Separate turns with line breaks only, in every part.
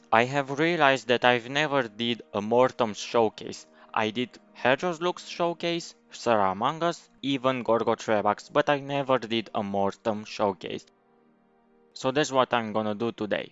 I have realized that I've never did a Mortem Showcase. I did Hedgehog's Looks Showcase, Sarah Among Us, even Gorgotrebax, but I never did a Mortem Showcase. So that's what I'm gonna do today.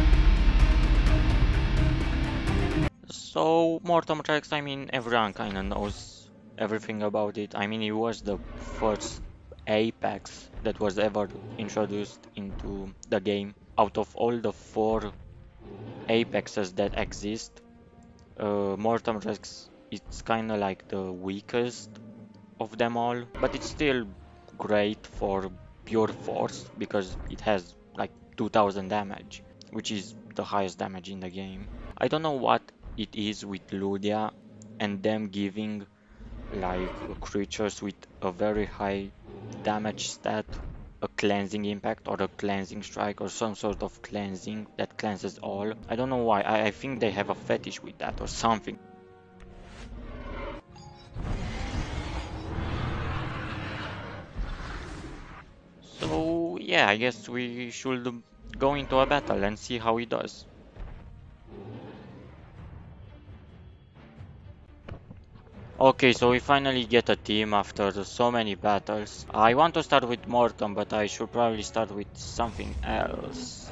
So Mortem Tracks, I mean, everyone kinda knows everything about it. I mean, it was the first Apex that was ever introduced into the game. Out of all the 4 Apexes that exist, Mortem Rex it's kinda like the weakest of them all, but it's still great for pure force because it has like 2000 damage, which is the highest damage in the game. I don't know what it is with Ludia and them giving like creatures with a very high damage stat a cleansing impact or a cleansing strike or some sort of cleansing that cleanses all. I don't know why. I think they have a fetish with that or something. So yeah, I guess we should go into a battle and see how he does. Okay, so we finally get a team after so many battles. I want to start with Mortem, but I should probably start with something else.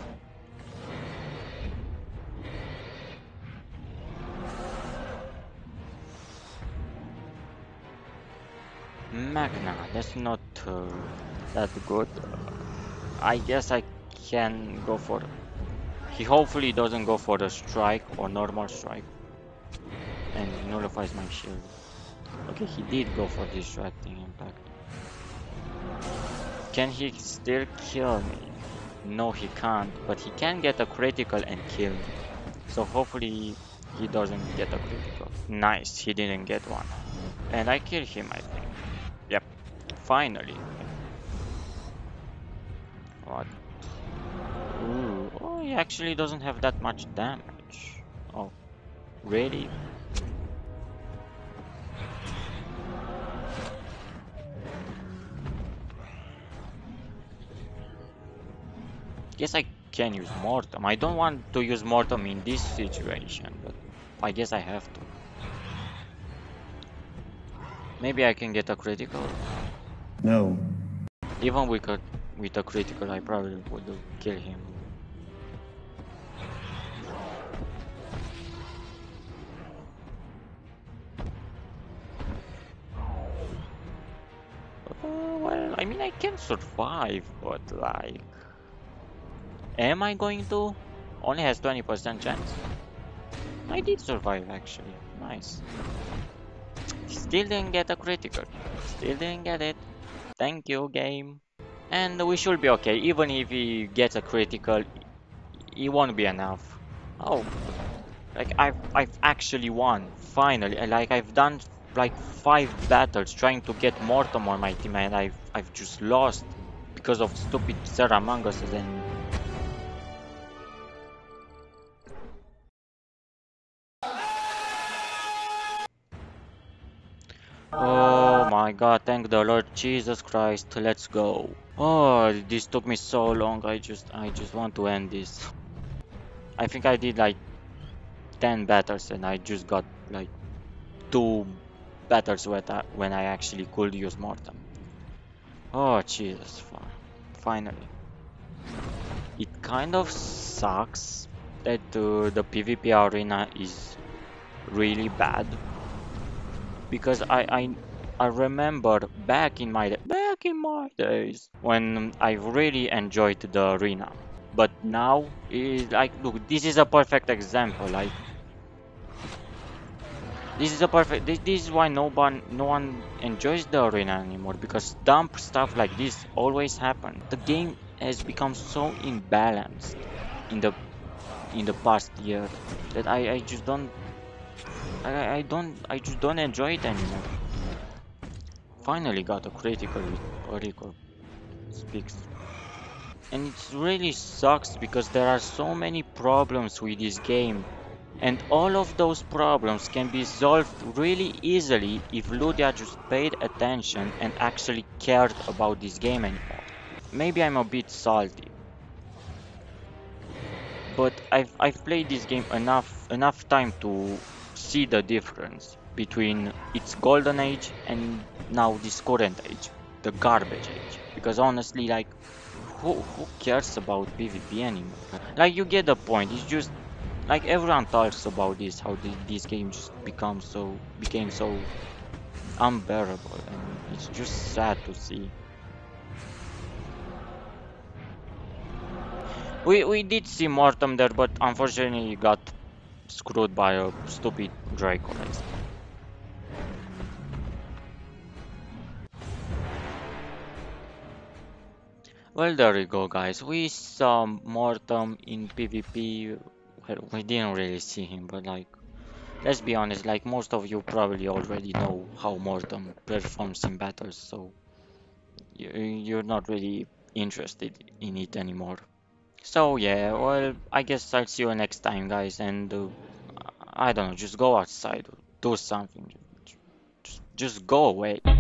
Magna, that's not that good. I guess I can go for... He hopefully doesn't go for a strike or normal strike and nullifies my shield. Okay, he did go for distracting impact. Can he still kill me? No, he can't, but he can get a critical and kill me. So hopefully he doesn't get a critical. Nice, he didn't get one. And I kill him, I think. Yep, finally. What? Ooh, oh, he actually doesn't have that much damage. Oh, really? Guess I can use Mortem. I don't want to use Mortem in this situation, but I guess I have to. Maybe I can get a critical?
No.
Even with a critical, I probably would kill him. Well, I mean, I can survive, but like... Am I going to? Only has 20% chance. I did survive, actually. Nice. Still didn't get a critical. Still didn't get it. Thank you, game. And we should be okay. Even if he gets a critical, it won't be enough. Oh, like I've actually won. Finally. Like I've done like 5 battles trying to get Mortem on my team and I've just lost because of stupid Sarah Mangus and... Oh my god, thank the Lord Jesus Christ, let's go. Oh, this took me so long, I just want to end this. I think I did like 10 battles and I just got like 2 battles when I actually could use Mortem. Oh Jesus, finally. It kind of sucks that the PvP arena is really bad because I remember back in my days when I really enjoyed the arena. But now is like, look, this is a perfect example. Like this is a perfect. This is why no one enjoys the arena anymore because dumb stuff like this always happen. The game has become so imbalanced in the past year that I just don't I just don't enjoy it anymore. Finally got a critical with Orico speaks. And it really sucks because there are so many problems with this game. And all of those problems can be solved really easily if Ludia just paid attention and actually cared about this game anymore. Maybe I'm a bit salty. but I've played this game enough time to see the difference between its golden age and now this current age, the garbage age. Because honestly, like, who cares about PvP anymore? Like, you get the point. It's just like everyone talks about this, how this game just became so unbearable, and it's just sad to see. We did see Mortem there, but unfortunately he got screwed by a stupid Draco race. Well, there you go, guys. We saw Mortem in PvP. Well, we didn't really see him, but like, let's be honest, like most of you probably already know how Mortem performs in battles, so you're not really interested in it anymore. So yeah, well, I guess I'll see you next time, guys, and I don't know, just go outside, do something, just go away.